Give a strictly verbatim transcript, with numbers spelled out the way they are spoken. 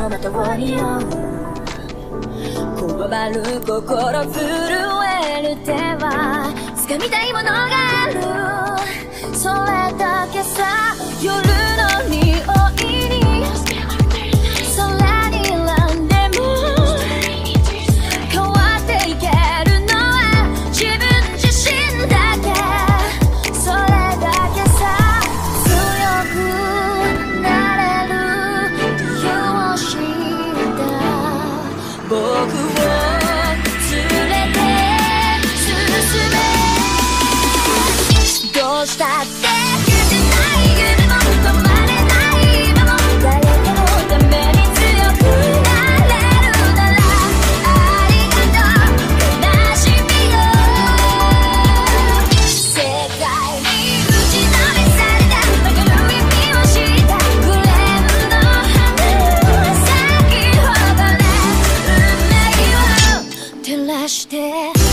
の的にこわばる心震える手は掴みたいものがあるそれだけさ夜の匂いに空に選んでも変わっていけるのは自分自身だけそれだけさ強くなれる理由を知った僕を連れて進めどうしたって言ってない夢も止まれない今も誰かのために強くなれるならありがとう悲しみよ世界に打ちのめされた明るい意味を知ったグレーの花咲き誇れ運命を照らして